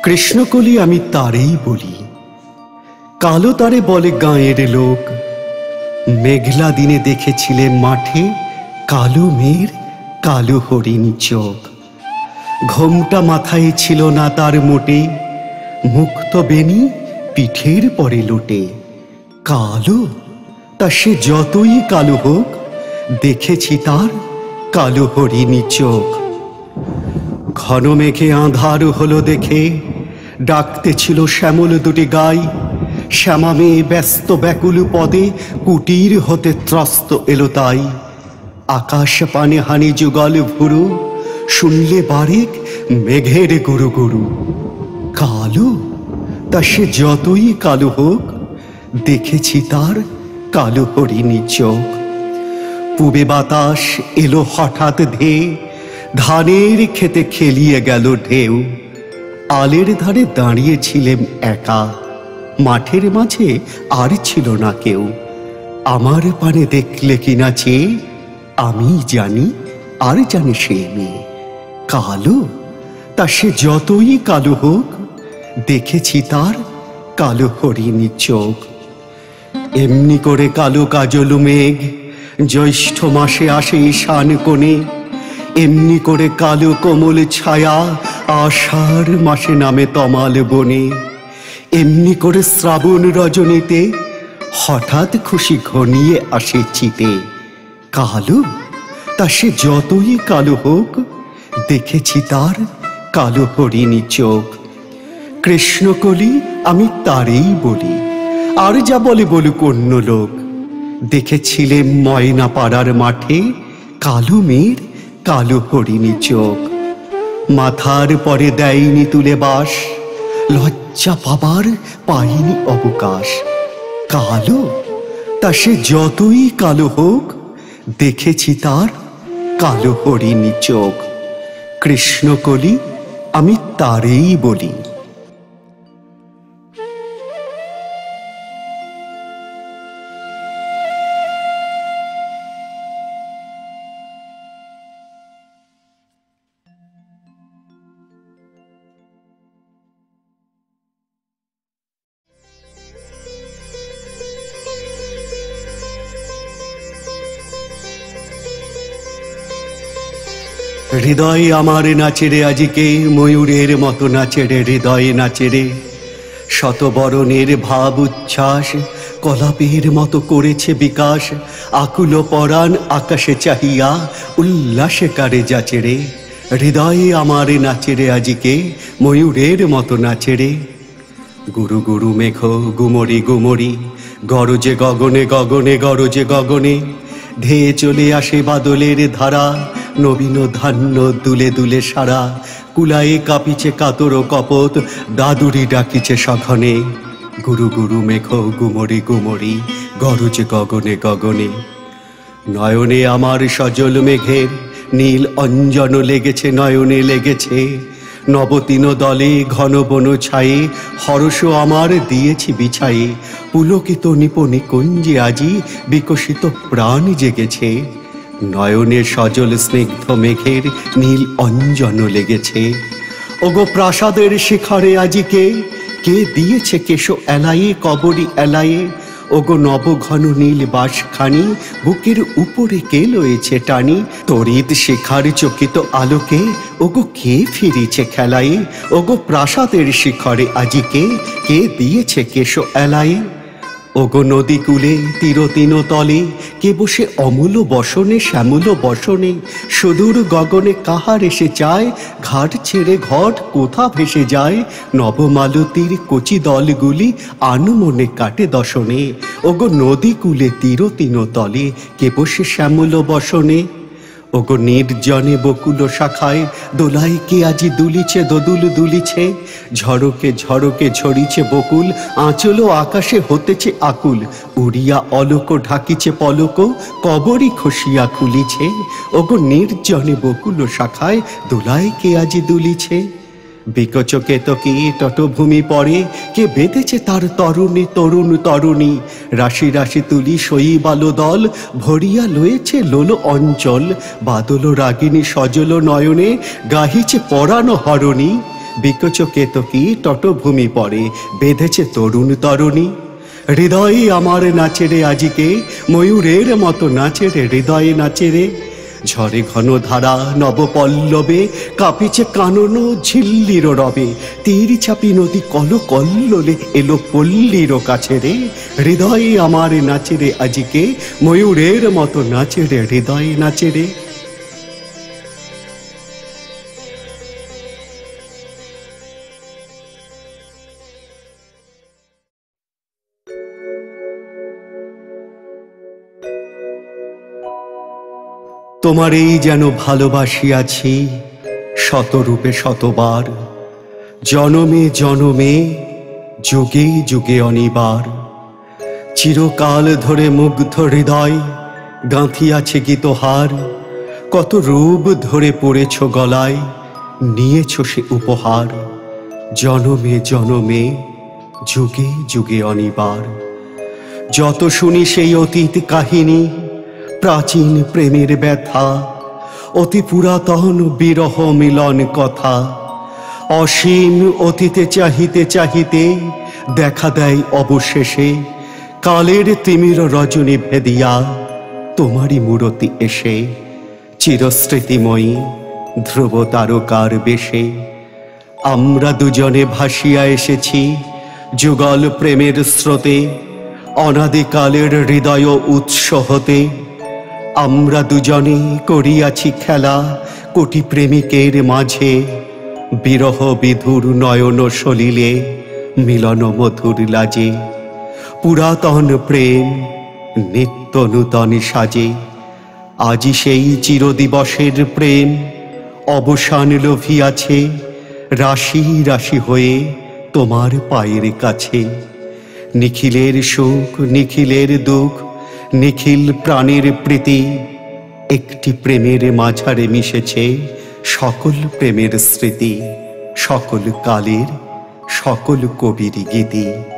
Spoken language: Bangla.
কৃষ্ণকলি আমি তারেই বলি, কালো তারে বলে গাঁয়ের লোক। মেঘলা দিনে দেখেছিলে মাঠে কালো মেয়ের কালো হরিণ চোখ। ঘোমটা মাথায় ছিল না তার মোটে, মুক্ত বেনি পিঠের পরে লোটে। কালো তা সে যতই কালো হোক, দেখেছি তার কালো হরিণ চোখ। ঘন মেঘে আঁধার হলো দেখে, ডাকতে ছিল শ্যামল দুটি গাই। শ্যামা মেয়ে ব্যস্ত ব্যাকুল পদে কুটির হতে ত্রস্ত এলো তাই। আকাশ পানে হানি যুগল ভুরু, শুনলে বারেক মেঘের গুরু গুরু। কালো তা সে যতই কালো হোক, দেখেছি তার কালো হরিণ চোখ। পূবে বাতাস এলো হঠাৎ ধেয়ে, ধানের খেতে খেলিয়ে গেল ঢেউ। আলের ধারে দাঁড়িয়েছিলেম একা, মাঠের মাঝে আর ছিল না কেউ। আমার পানে দেখলে কিনা চেয়ে, আমি জানি আর জানে সে মেয়ে। কালো তা সে যতই কালো হোক, দেখেছি তার কালো হরিণ চোখ। এমনি করে কালো কাজল মেঘ জ্যৈষ্ঠ মাসে আসে ঈশান কোণে। এমনি করে কালো কোমল ছায়া আষাঢ় মাসে নামে তমাল বনে। এমনি করে শ্রাবণ রজনীতে হঠাৎ খুশি ঘনিয়ে আসে চিতে। কালো তা সে যতই কালো হোক, দেখেছি তার কালো হরিণ চোখ। কৃষ্ণকলি আমি তারেই বলি, আর যা বলে বলুক অন্য লোক। দেখেছিলেম ময়না পাড়ার মাঠে কালো মেয়ের কালো হরিণ চোখ। মাথার পরে দেয়নি তুলে বাস, লজ্জা পাবার পাইনি অবকাশ। কালো তা সে যতই কালো হোক, দেখেছি তার কালো হরিণ চোখ। কৃষ্ণকলি আমি তারেই বলি। হৃদয় আমার নাচে রে আজিকে, ময়ূরের মতো নাচে রে হৃদয়ে নাচে রে। শতবরণের ভাব উচ্ছ্বাস কলাপের মতো করেছে বিকাশ। আকুল পরাণ আকাশে চাহিয়া উল্লাসে কারে যাচে রে। হৃদয়ে আমার নাচে রে আজিকে, ময়ূরের মতো নাচে রে। গুরু গুরু মেঘ গুমরি গুমরি, গরজে গগনে গগনে গরজে গগনে। ধেয়ে চলে আসে বাদলের ধারা, নবীন ধান্য দুলে দুলে সারা। কুলায়ে কাঁপিছে কাতর কপত, দাদুরি ডাকিছে সঘনে। গুরু গুরু মেঘ গুমরি গুমরি, গরজে গগনে গগনে। নয়নে আমার সজল মেঘের নীল অঞ্জন লেগেছে, নয়নে লেগেছে। নবতীন দলে ঘন বন ছায়ে, হরষ আমার দিয়েছি বিছায়ে। পুলকিত নিপনি কুঞ্জে আজি বিকশিত প্রাণ জেগেছে। নয়নে সজল স্নিগ্ধ মেঘের নীল অঞ্জন লেগেছে। ওগো প্রাসাদের শিখরে আজিকে, কে দিয়েছে কেশো এলায়ে কবরী এলায়ে। ওগো নবঘন নীল বাসখানি, বুকের উপরে কে লয়েছে টানি। তড়িৎ শিখার চকিত আলোকে, ওগো কে ফিরেছে খেলায়ে। ওগো প্রাসাদের শিখরে আজিকে, কে দিয়েছে কেশো এলায়ে। ওগো নদী কূলে তীরতীন তলে, কে বসে অমূল বসনে শ্যামল বসনে। সুদূর গগনে কাহার এসে চায়, ঘাট ছেড়ে ঘট কোথা ভেসে যায়। নবমালতীর কচি দলগুলি আনমনে কাটে দশনে। ওগো নদী কূলে তীরতীন তলে, কে বসে শ্যামল বসনে। ওগো নির্জনে বকুল শাখায়, দোলায় কে আজি দুলিছে দোদুল দুলিছে। ঝড়কে ঝড়কে ঝরিছে বকুল, আঁচল আকাশে হতেছে আকুল। উড়িয়া অলোক ঢাকিছে পলক, কবরী খসিয়া খুলিছে। ওগো নির্জনে বকুল শাখায়, দোলায় কে আজি দুলিছে। বিকচ কেতকী তটভূমি পরে, কে বেঁধেছে তার তরুণী তরুণ তরুণী। রাশি রাশি তুলি শৈবালো দল, ভরিয়া লয়েছে লোল অঞ্চল। বাদল রাগিনী সজল নয়নে, গাহিছে পরাণ হরণী। বিকচ কেতকী তটভূমি পরে বেঁধেছে তরুণ তরুণী। হৃদয়ে আমার নাচে রে আজিকে, ময়ূরের মতো নাচে রে হৃদয়ে নাচে রে। ঝরে ঘন ধারা নবপল্লবে, কাঁপিছে কানন ঝিল্লির রবে। তীর চাপি নদী কল কল্লোলে এলো পল্লীর কাছে রে। হৃদয়ে আমার নাচে রে আজিকে, ময়ূরের মতো নাচে রে হৃদয়ে নাচে রে। তোমারেই যেন ভালোবাসিয়াছি শতরূপে শতবার, জনমে জনমে যুগে যুগে অনিবার। চিরকাল ধরে মুগ্ধ হৃদয় গাঁথিয়াছে গীতহার। কত রূপ ধরে পড়েছ গলায়, নিয়েছ সে উপহার। জনমে জনমে যুগে যুগে অনিবার। যত শুনি সেই অতীত কাহিনী, প্রাচীন প্রেমের ব্যথা, অতি পুরাতন বিরহ মিলন কথা। অসীম অতীতে চাহিতে চাহিতে দেখা দেয় অবশেষে কালের তিমির রজনী ভেদিয়া তোমারই মূরতি এসে। চিরস্মৃতিময়ী ধ্রুব তারকার বেশে আমরা দুজনে ভাসিয়া এসেছি যুগল প্রেমের স্রোতে। অনাদিকালের হৃদয় উৎস হতে আমরা দুজনে করিয়াছি খেলা কোটি প্রেমিকের মাঝে। বিরহ বিধুর নয়ন সলিলে মিলন মধুর লাজে। পুরাতন প্রেম নিত্য নূতন সাজে। আজি সেই চিরদিবসের প্রেম অবসান লভিয়াছে, রাশি রাশি হয়ে তোমার পায়ের কাছে। নিখিলের সুখ নিখিলের দুঃখ, নিখিল প্রাণের প্রীতি, একটি প্রেমের মাঝারে মিশেছে সকল প্রেমের স্মৃতি, সকল কালের সকল কবির গীতি।